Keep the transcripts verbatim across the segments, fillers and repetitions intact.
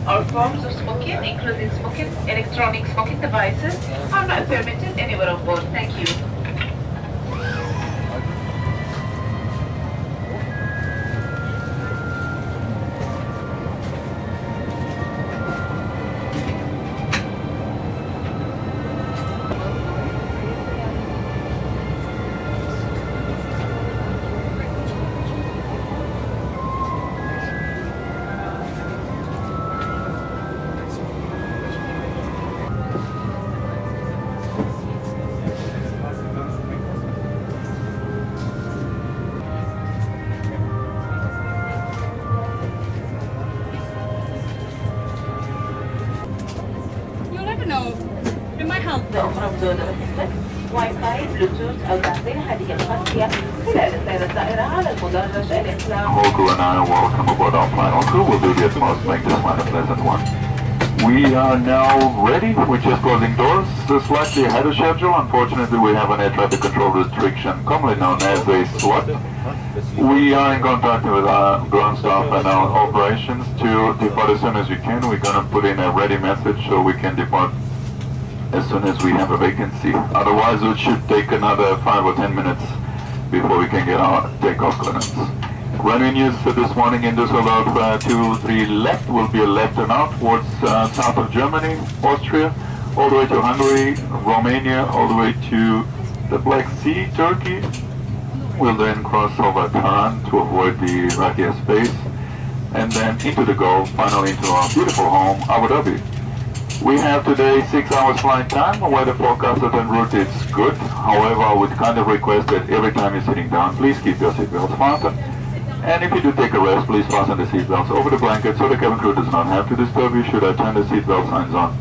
All forms of smoking, including smoking, electronic smoking devices, are not permitted anywhere on board. Thank you. واي فاي بلوتوث أو تحضير هدية خاصية خلال السير الطائرة على المدرج الإسلام. Whole crew and I welcome aboard our flight. All crew will do the utmost to make this flight a pleasant one. We are now ready. We're just closing doors. So slightly ahead of schedule. Unfortunately, we have an air traffic control restriction, commonly known as a slot. We are in contact with our ground staff and our operations to depart as soon as we can. We're going to put in a ready message so we can depart as soon as we have a vacancy. Otherwise, it should take another five or ten minutes before we can get our takeoff clearance. Runway news for this morning in Düsseldorf, uh, two three left will be a left and out towards uh, south of Germany, Austria, all the way to Hungary, Romania, all the way to the Black Sea, Turkey. We'll then cross over Tehran to avoid the Iraqi airspace, and then into the Gulf, finally into our beautiful home, Abu Dhabi. We have today six hours flight time. Weather forecasted en route is good. However, I would kind of request that every time you're sitting down, please keep your seatbelts fastened. And if you do take a rest, please fasten the seatbelts over the blanket so the cabin crew does not have to disturb you should I turn the seatbelt signs on.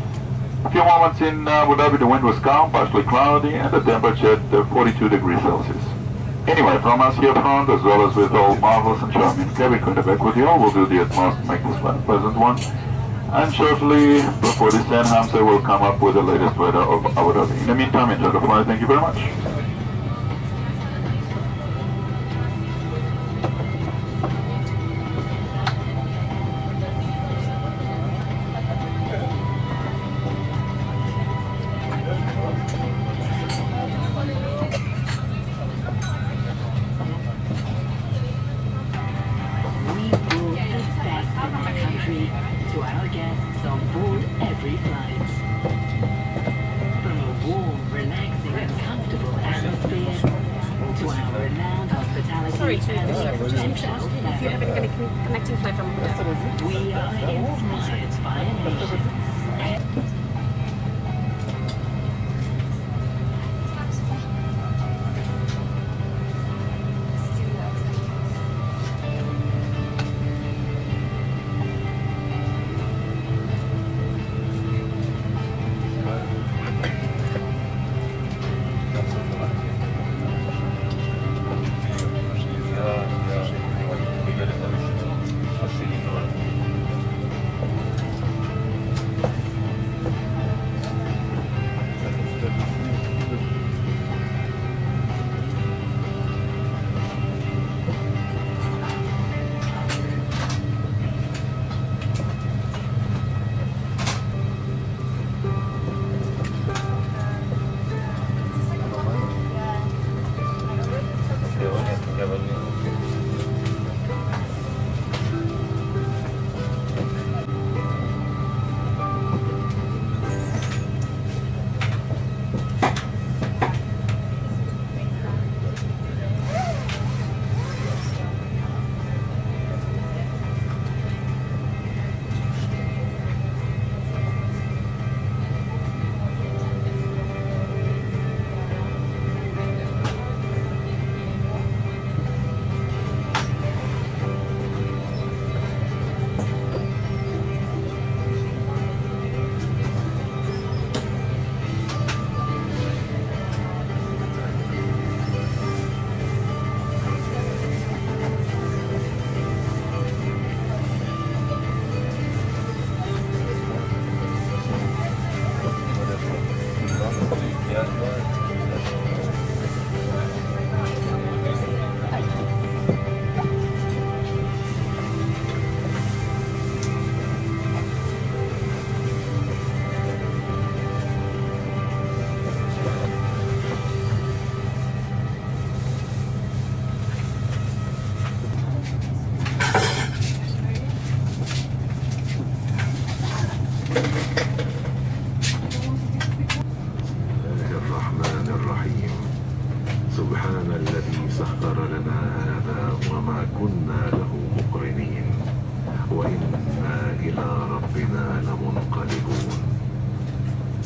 A few moments in Abu Dhabi, the wind was calm, partially cloudy, and the temperature at forty-two degrees Celsius. Anyway, from us here front, as well as with all marvelous and charming cabin crew in the back with you all, we'll do the utmost to make this flight a pleasant one. And shortly before this end, Hamza will come up with the latest weather of Abu Dhabi. In the meantime, enjoy the flight. Thank you very much.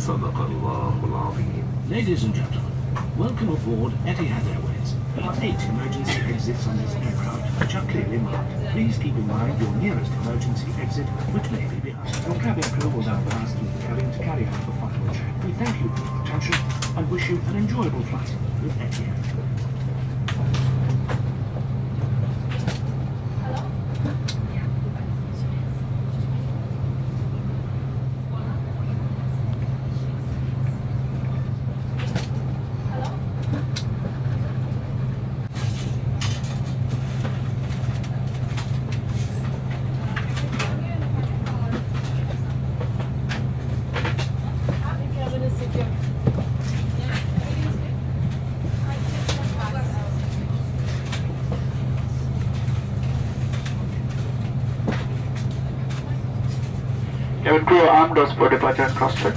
صدق الله العظيم. Ladies and gentlemen, welcome aboard Etihad Airways. There are eight emergency exits on this aircraft, which are clearly marked. Please keep in mind your nearest emergency exit, which may be behind. Your cabin crew will now pass through the cabin to carry out the final check. We thank you for your attention and wish you an enjoyable flight with Etihad. Cabin crew armed doors for departure and cross-check.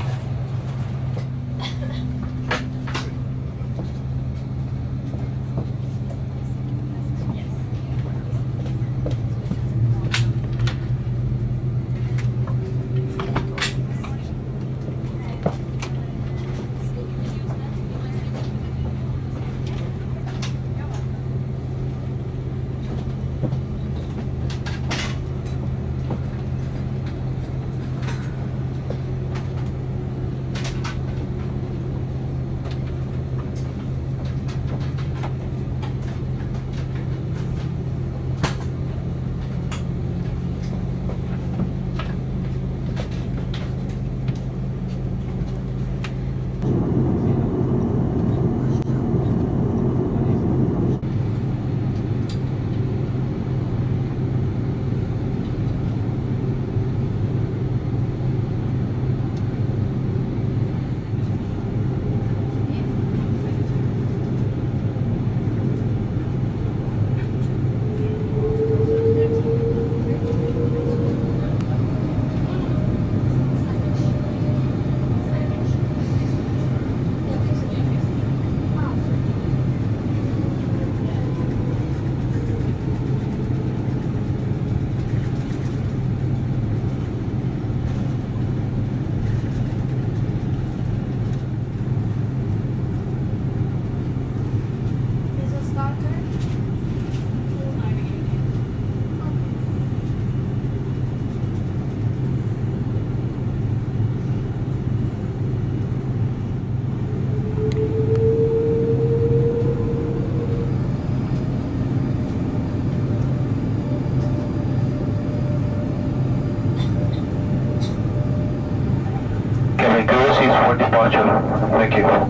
Departure. Thank you.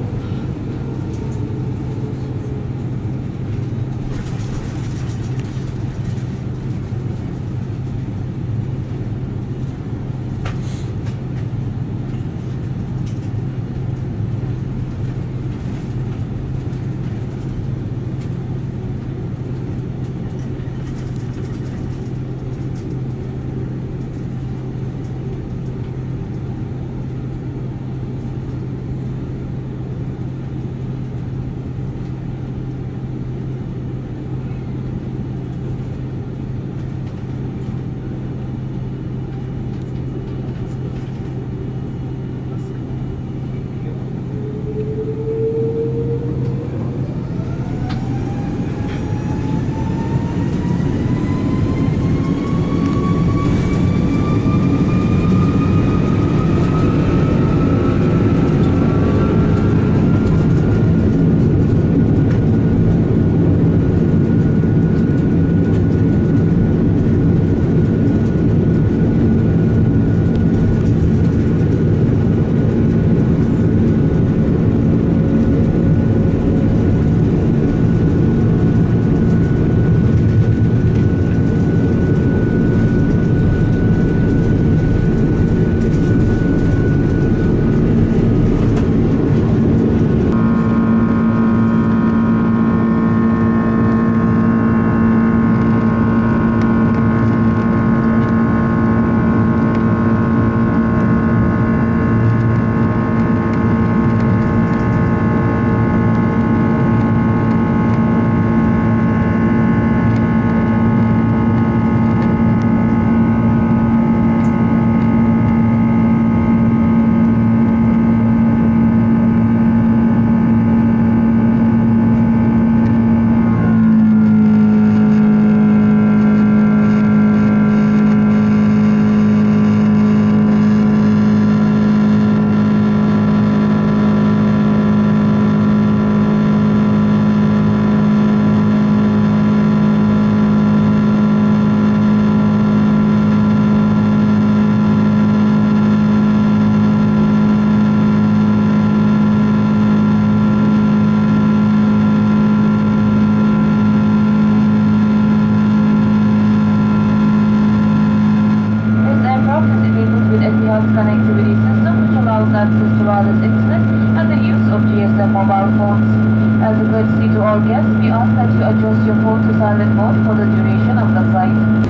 courtesy to all guests, we ask that you adjust your phone to silent mode for the duration of the flight.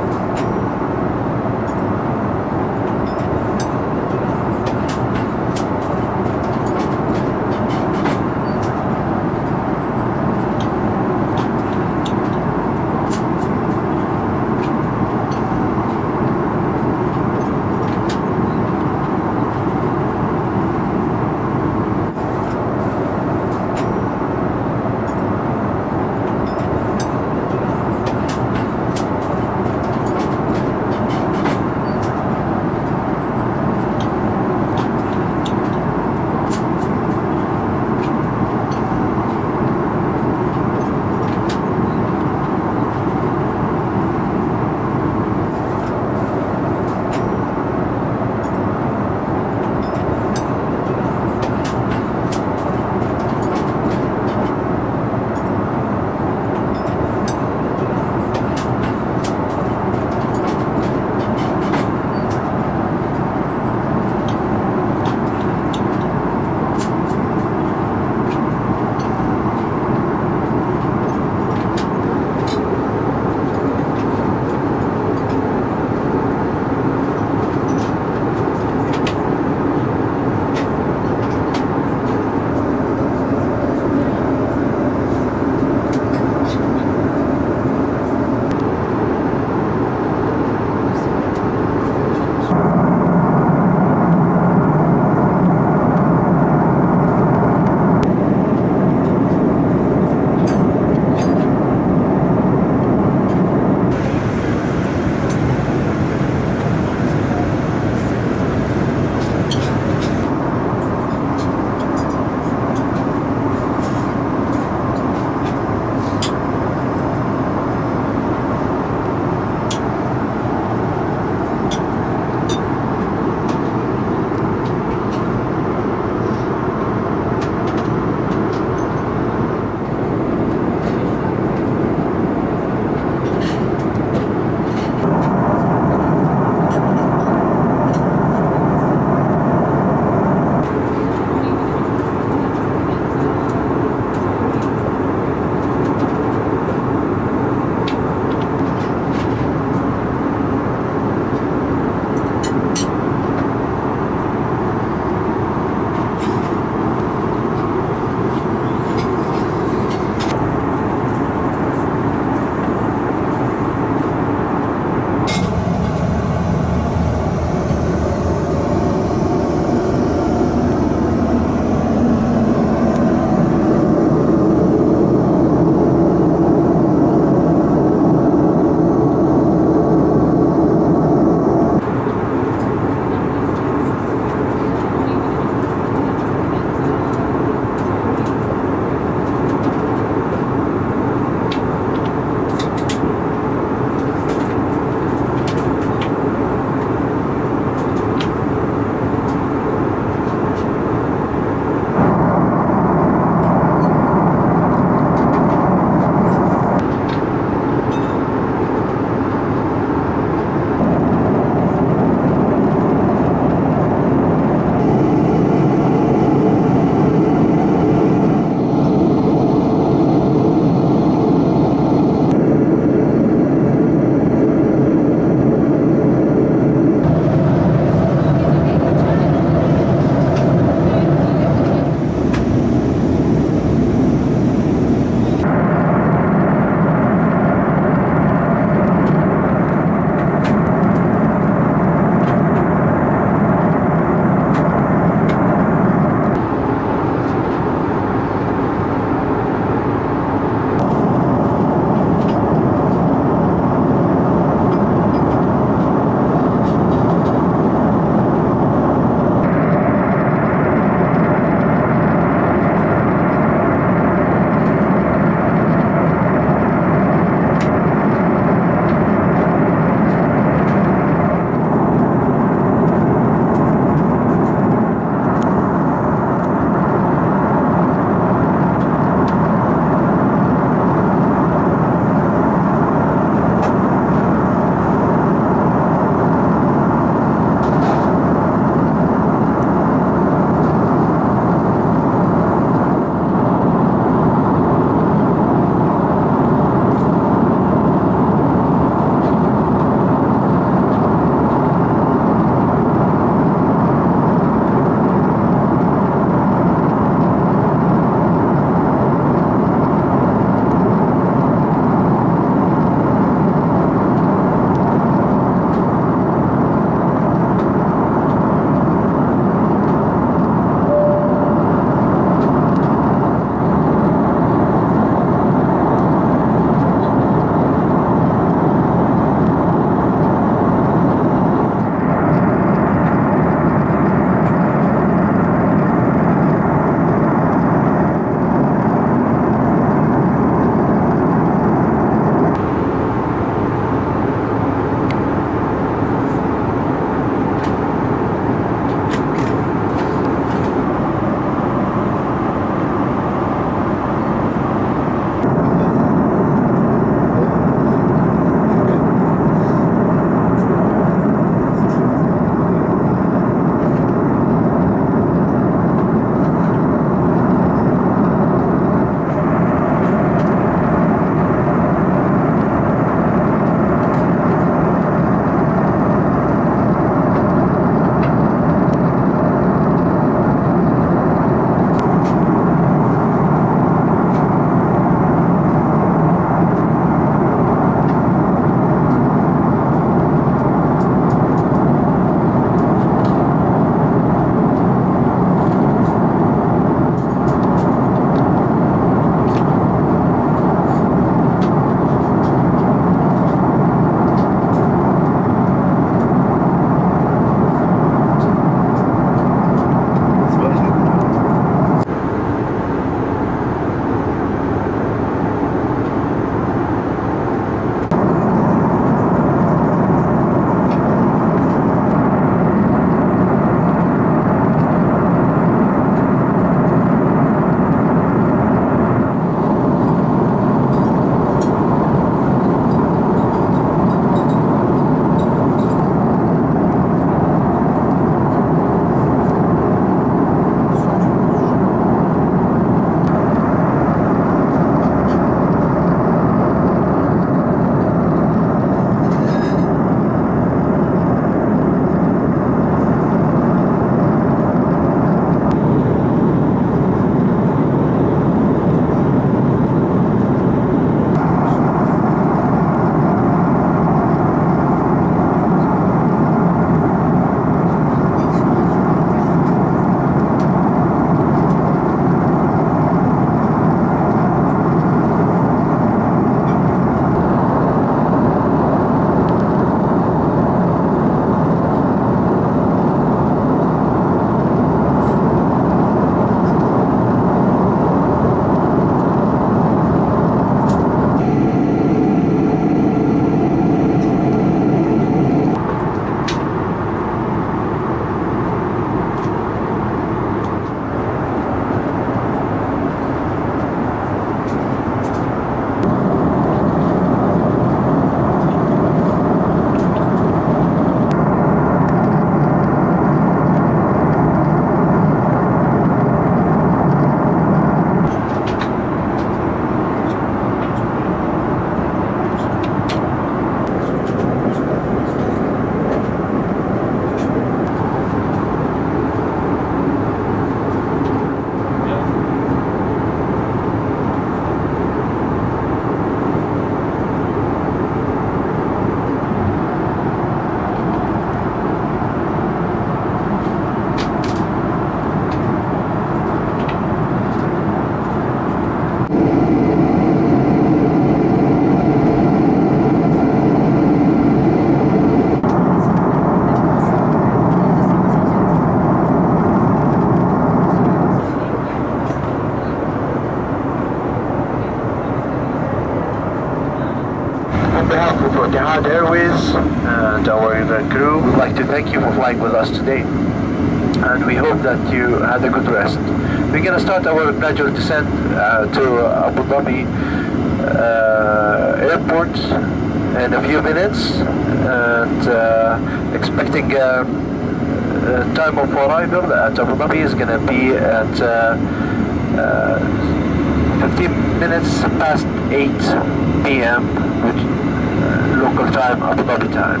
Etihad Airways and our crew would like to thank you for flying with us today. And we hope that you had a good rest. We're going to start our gradual descent uh, to Abu Dhabi uh, airport in a few minutes, and uh, expecting uh, uh, time of arrival at Abu Dhabi is going to be at uh, uh, fifteen minutes past eight p m which uh, local time, Abu Dhabi time.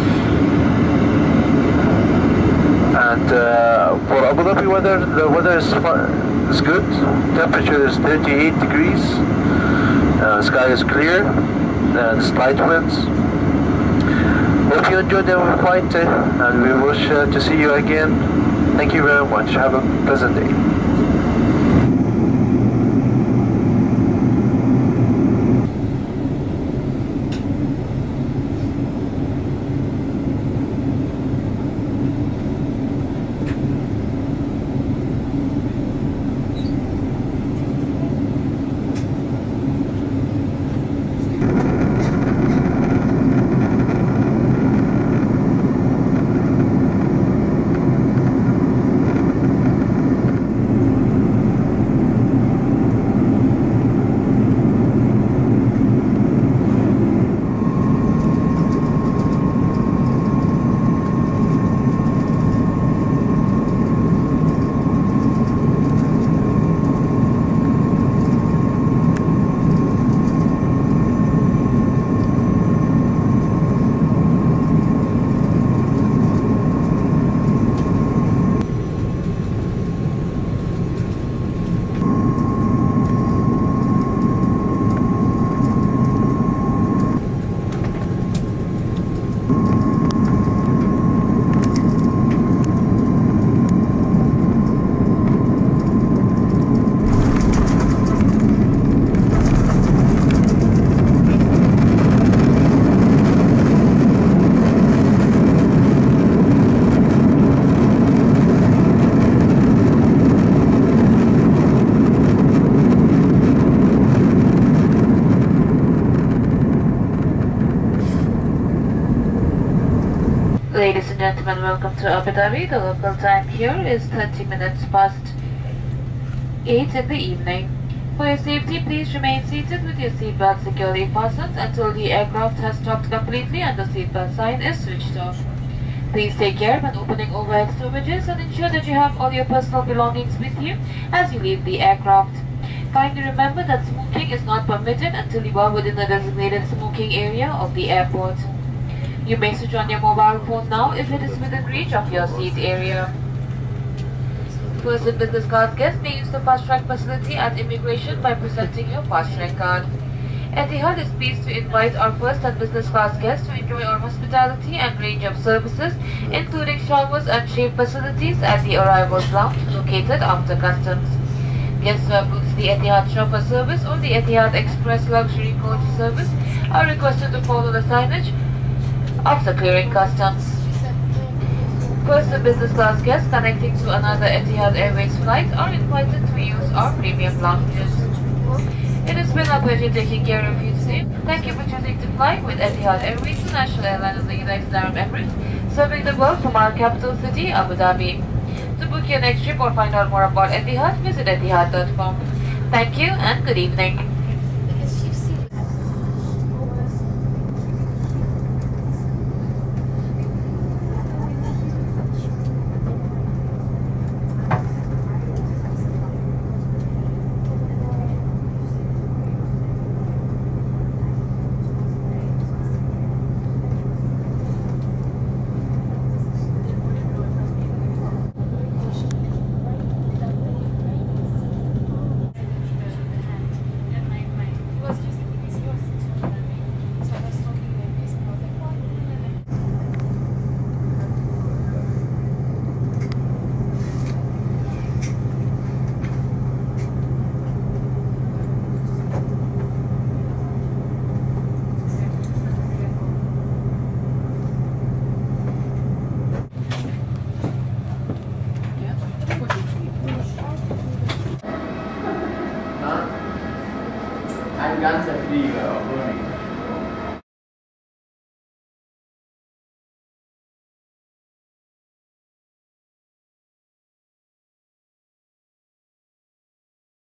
And uh, for Abu Dhabi weather, the weather is, is good. Temperature is thirty-eight degrees. Uh, sky is clear and slight winds. Hope you enjoyed our flight uh, and we wish uh, to see you again. Thank you very much. Have a pleasant day. Ladies and gentlemen, welcome to Abu Dhabi. The local time here is thirty minutes past eight in the evening. For your safety, please remain seated with your seatbelt securely fastened until the aircraft has stopped completely and the seatbelt sign is switched off. Please take care when opening overhead storages and ensure that you have all your personal belongings with you as you leave the aircraft. Kindly remember that smoking is not permitted until you are within the designated smoking area of the airport. You may switch on your mobile phone now if it is within reach of your seat area. First and business class guests may use the fast track facility at immigration by presenting your fast track card. Etihad is pleased to invite our first and business class guests to enjoy our hospitality and range of services, including showers and shave facilities at the arrivals lounge located after customs. Guests who have booked the Etihad Shopper service or the Etihad Express Luxury Coach service are requested to follow the signage after clearing customs. First and business class guests connecting to another Etihad Airways flight are invited to use our premium lounges. It has been our pleasure taking care of you today. Thank you for choosing to fly with Etihad Airways, the national airline of the United Arab Emirates, serving the world from our capital city, Abu Dhabi. To book your next trip or find out more about Etihad, visit etihad dot com. Thank you and good evening. Ein ganzer Flieger, obwohl nicht.